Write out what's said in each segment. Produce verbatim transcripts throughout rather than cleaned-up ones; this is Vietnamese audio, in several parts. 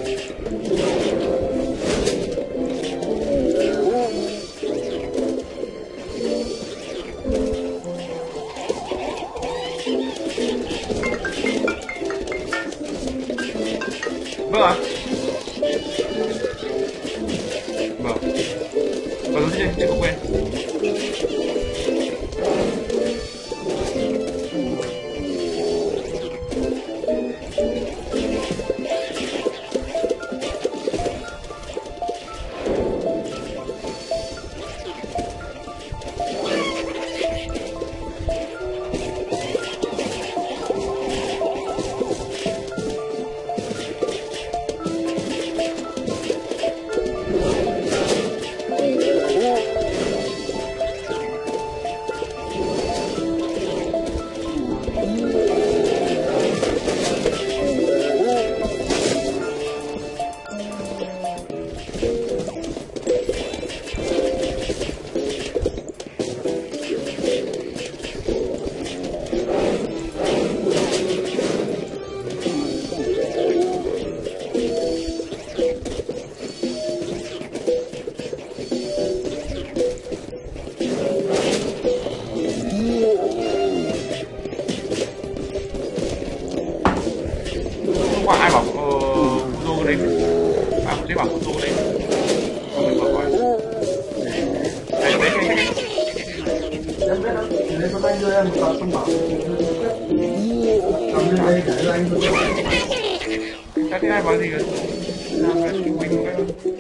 Vâng ạ. Vâng. Và đầu tiên chưa có quen. Qua ai bảo Uzo đấy, à thế bảo Uzo đấy, không được gọi gọi. Đấy đấy đấy. Em biết đâu, đấy có anh đưa em một tờ thông báo, cầm lên đây để anh đưa. Cái thứ hai bảo gì cơ? Làm cái cứu mình một cái thôi.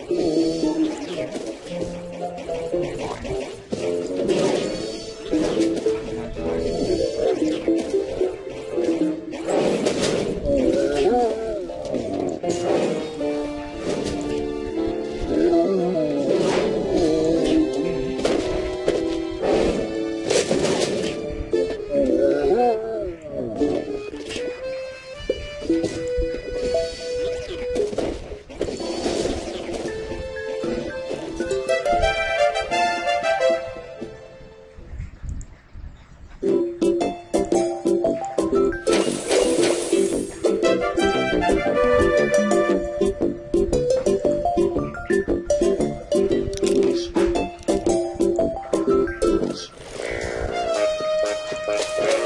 Bye.